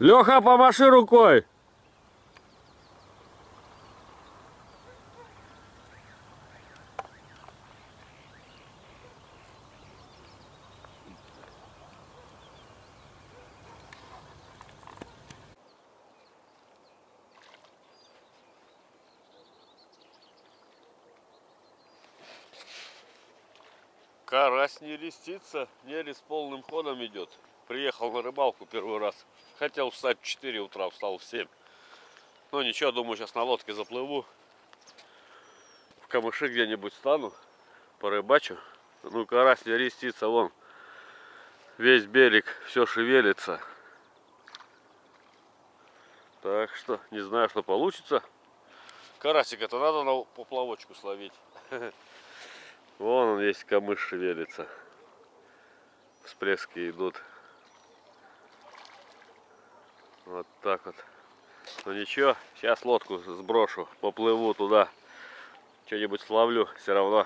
Леха, помаши рукой. Карась не листится, нерест полным ходом идет. Приехал на рыбалку первый раз. Хотел встать в 4 утра, встал в 7. Но ничего, думаю, сейчас на лодке заплыву. В камыши где-нибудь стану, порыбачу. Ну, карась не листится, вон. Весь берег, все шевелится. Так что, не знаю, что получится. Карасика-то надо на поплавочку словить. Вон он, весь камыш шевелится. Всплески идут. Вот так вот. Ну ничего, сейчас лодку сброшу, поплыву туда. Что-нибудь словлю все равно.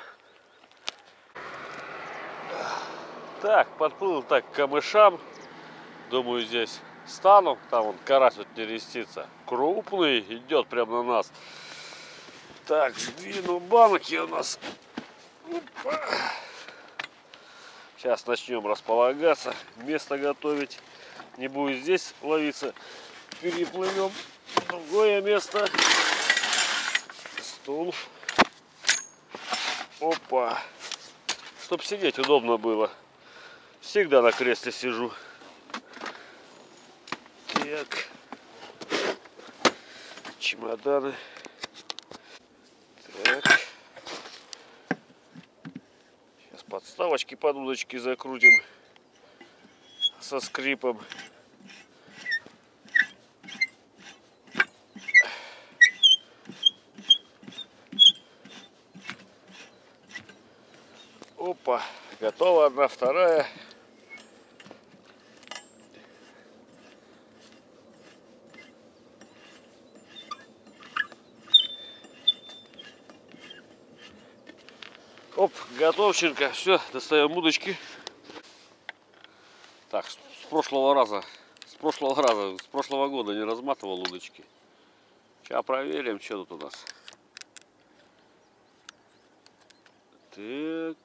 Так, подплыл так к камышам. Думаю, здесь стану. Там вон карась вот не рестится. Крупный, идет прямо на нас. Так, сдвину банки у нас. Опа. Сейчас начнем располагаться, место готовить. Не будет здесь ловиться. Переплывем в другое место. Стул. Опа. Чтоб сидеть удобно было. Всегда на кресле сижу. Так. Чемоданы. Так. Сейчас подставочки под удочки закрутим. Со скрипом. Опа. Готова одна, вторая. Оп, готовченко. Все, достаем удочки. Так, с прошлого года не разматывал удочки. Сейчас проверим, что тут у нас. Так.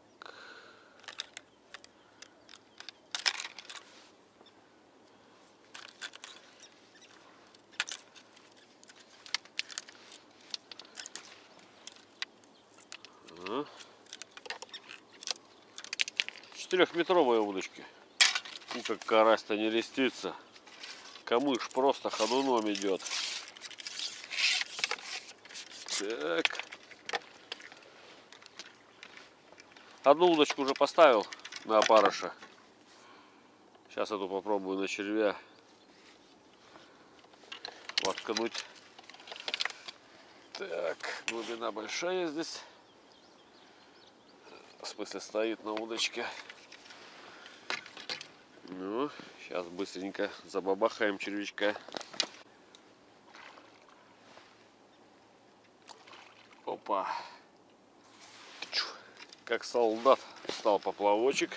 Четырехметровые удочки. Ну как карась-то не листится. Камыш просто ходуном идет. Так. Одну удочку уже поставил на опарыша. Сейчас эту попробую на червя воткнуть. Так, глубина большая здесь. В смысле, стоит на удочке. Ну, сейчас быстренько забабахаем червячка. Опа. Как солдат встал поплавочек.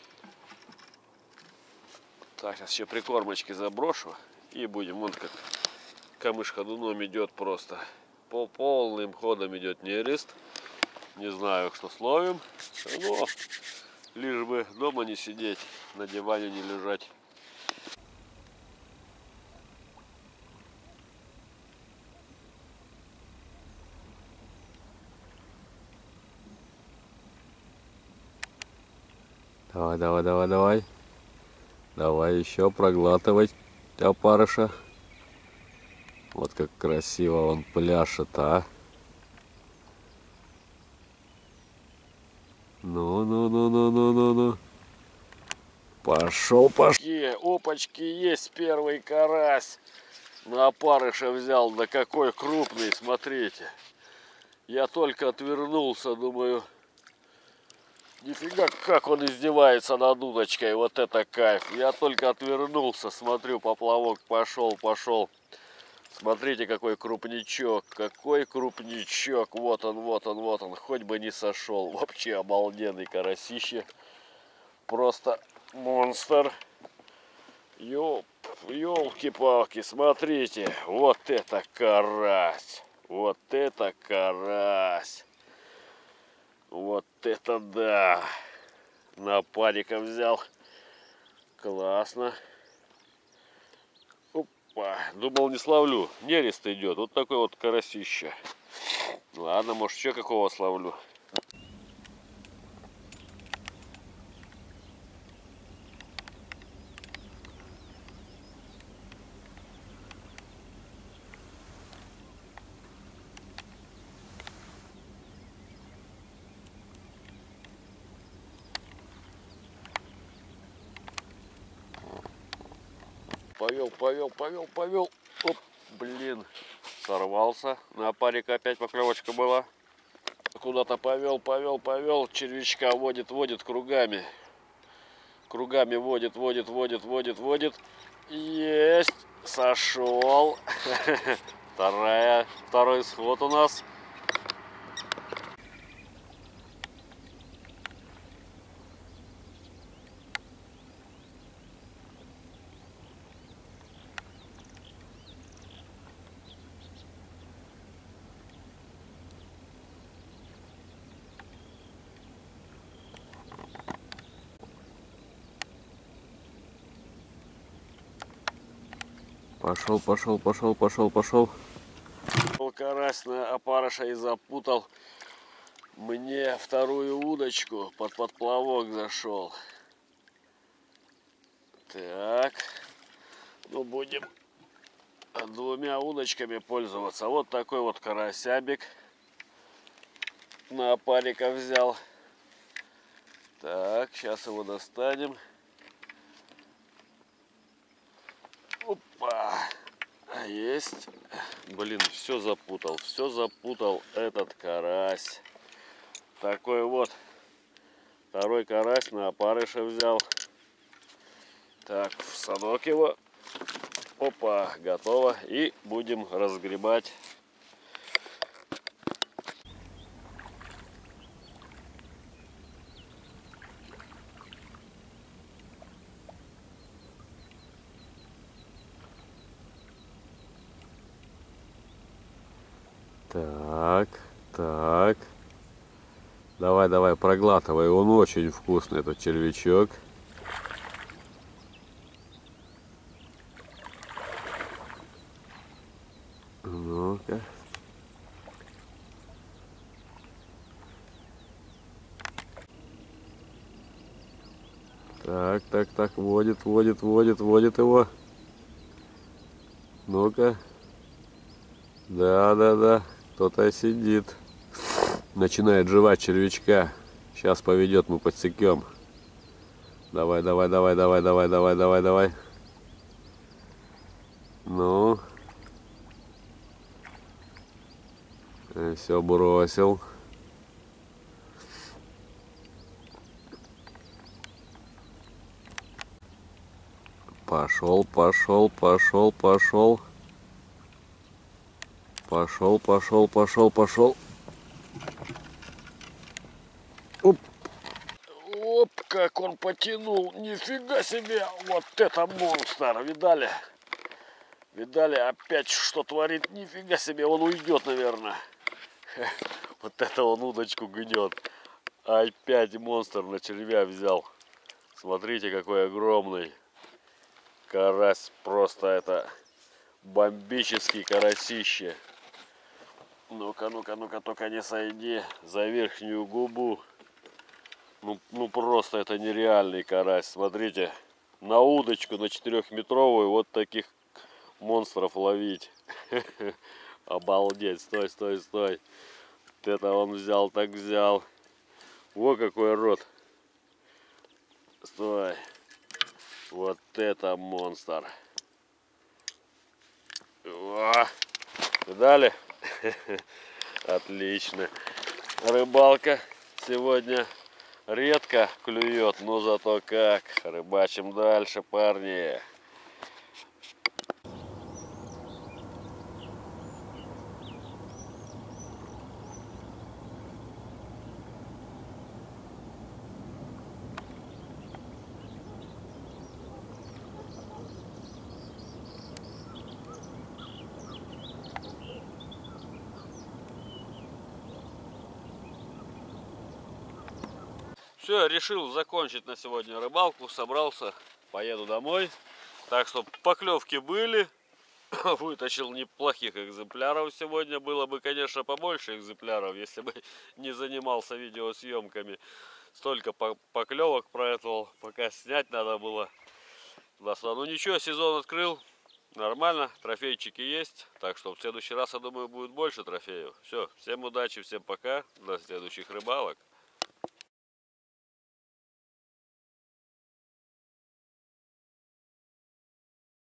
Так, сейчас еще прикормочки заброшу. И будем, вон как камыш ходуном идет просто. По полным ходом идет нерест. Не знаю, что словим. Но лишь бы дома не сидеть, на диване не лежать. Давай, давай, давай, давай. Давай еще проглатывать опарыша. Вот как красиво он пляшет, а. Ну. Пошел, пошел. Опачки, есть первый карась. На опарыша взял. Да какой крупный, смотрите. Я только отвернулся, думаю, нифига, как он издевается над удочкой. Вот это кайф. Я только отвернулся, смотрю, поплавок пошел. Смотрите, какой крупничок. Какой крупничок. Вот он. Хоть бы не сошел. Вообще обалденный карасище. Просто монстр. Ёлки Ёлки-палки, смотрите, вот это карась. Вот это карась. Вот это да. На парика взял. Классно. Опа. Думал, не словлю. Нерест идет. Вот такой вот карасище. Ладно, может, еще какого словлю. Повел. Оп, блин, сорвался. На парика опять поклевочка была. Куда-то повел. Червячка водит кругами. Кругами водит. Есть, сошел. Второй сход у нас. Пошел. Карась на опарыша и запутал мне вторую удочку. Под подплавок зашел. Так. Ну, будем двумя удочками пользоваться. Вот такой вот карасябик. На опарика взял. Так, сейчас его достанем. Опа. Есть. Блин, все запутал этот карась. Такой вот. Второй карась на опарыша взял. Так, в садок его. Опа, готово. И будем разгребать. Так. Давай, проглатывай. Он очень вкусный, этот червячок. Ну-ка. Так. Водит его. Ну-ка. Да. Кто-то сидит. Начинает жевать червячка. Сейчас поведет, мы подсекем. Давай. Ну. Все, бросил. Пошел. Оп, как он потянул. Нифига себе. Вот это монстр. Видали, опять что творит. Нифига себе. Он уйдет, наверное. Вот это он удочку гнет. Опять монстр на червя взял. Смотрите, какой огромный. Карась. Просто это бомбический карасище. Ну-ка, только не сойди за верхнюю губу. Ну просто это нереальный карась. Смотрите, на удочку, на 4-метровую вот таких монстров ловить. Обалдеть, стой. Вот это он взял, так взял. Во какой рот. Стой. Вот это монстр. О, видали? Отлично. Рыбалка сегодня редко клюет, но зато как. Рыбачим дальше, парни. Все, решил закончить на сегодня рыбалку, собрался, поеду домой. Так что поклевки были. Вытащил неплохих экземпляров сегодня. Было бы, конечно, побольше экземпляров, если бы не занимался видеосъемками. Столько поклевок проэтовал, пока снять надо было. Ну ничего, сезон открыл. Нормально, трофейчики есть. Так что в следующий раз, я думаю, будет больше трофеев. Все, всем удачи, всем пока. До следующих рыбалок.